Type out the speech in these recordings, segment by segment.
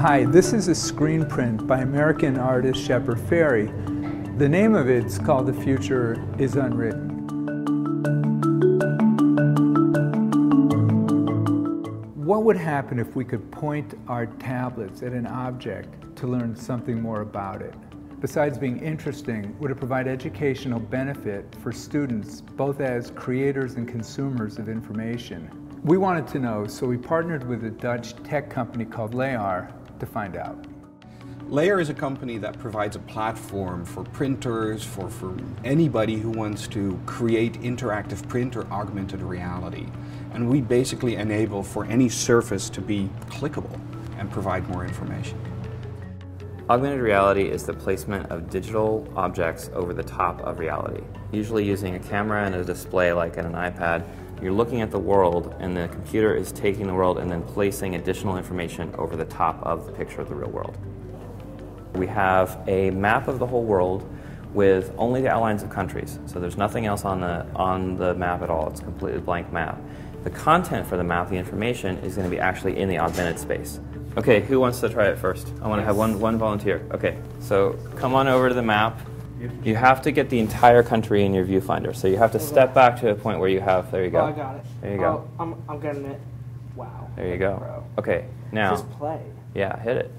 Hi, this is a screen print by American artist Shepard Fairey. The name of it's called The Future is Unwritten. What would happen if we could point our tablets at an object to learn something more about it? Besides being interesting, would it provide educational benefit for students, both as creators and consumers of information? We wanted to know, so we partnered with a Dutch tech company called Layar to find out. Layar is a company that provides a platform for printers, for anybody who wants to create interactive print or augmented reality. And we basically enable for any surface to be clickable and provide more information. Augmented reality is the placement of digital objects over the top of reality. Usually using a camera and a display like in an iPad, you're looking at the world and the computer is taking the world and then placing additional information over the top of the picture of the real world. We have a map of the whole world with only the outlines of countries. So there's nothing else on the map at all. It's a completely blank map. The content for the map, the information, is going to be actually in the augmented space. Okay, who wants to try it first? I want to have one volunteer. Okay, so come on over to the map. You have to get the entire country in your viewfinder. So you have to step back to a point where you have, there you go. Oh, I got it. There you go. I'm getting it. Wow. There you go. Bro. Okay, now. Just play. Yeah, hit it.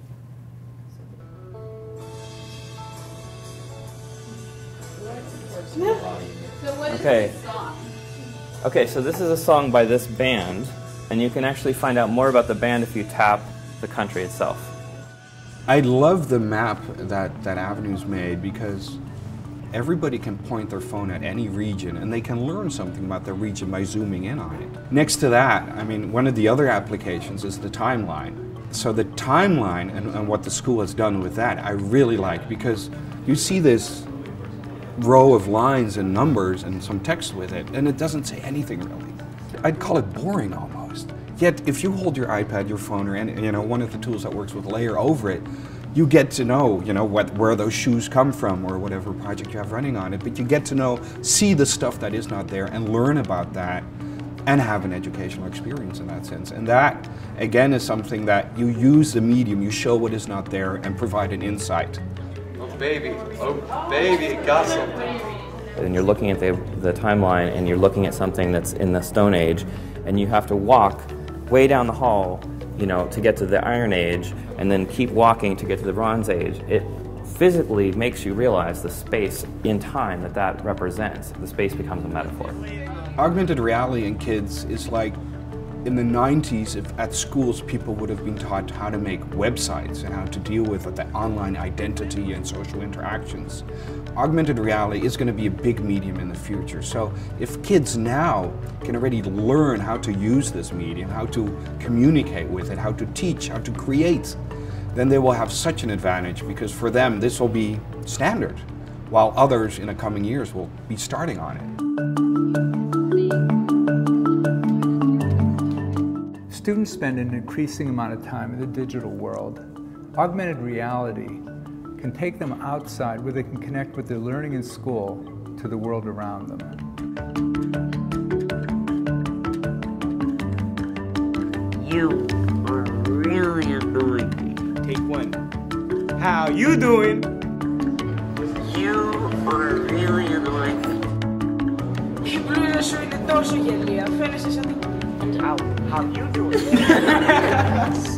So what is this song? Okay, so this is a song by this band, and you can actually find out more about the band if you tap the country itself. I love the map that Avenue's made because everybody can point their phone at any region and they can learn something about their region by zooming in on it. Next to that, I mean, one of the other applications is the timeline. So the timeline and what the school has done with that, I really like because you see this row of lines and numbers and some text with it, and it doesn't say anything really. I'd call it boring almost. Yet if you hold your iPad, your phone, or any, one of the tools that works with Layar over it, you get to know, where those shoes come from or whatever project you have running on it, but you get to see the stuff that is not there and learn about that and have an educational experience in that sense. And that, again, is something that you use the medium, you show what is not there and provide an insight. Oh baby, got something. And you're looking at the timeline and you're looking at something that's in the Stone Age, and you have to walk way down the hall, to get to the Iron Age, and then keep walking to get to the Bronze Age. It physically makes you realize the space in time that represents. The space becomes a metaphor. Augmented reality in kids is like in the 90s, if at schools people would have been taught how to make websites and how to deal with the online identity and social interactions. Augmented reality is going to be a big medium in the future. So if kids now can already learn how to use this medium, how to communicate with it, how to teach, how to create, then they will have such an advantage because for them this will be standard, while others in the coming years will be starting on it. Students spend an increasing amount of time in the digital world. Augmented reality can take them outside where they can connect with their learning in school to the world around them. You are really annoying me. Take one. How you doing? You are really annoying me. How you doing?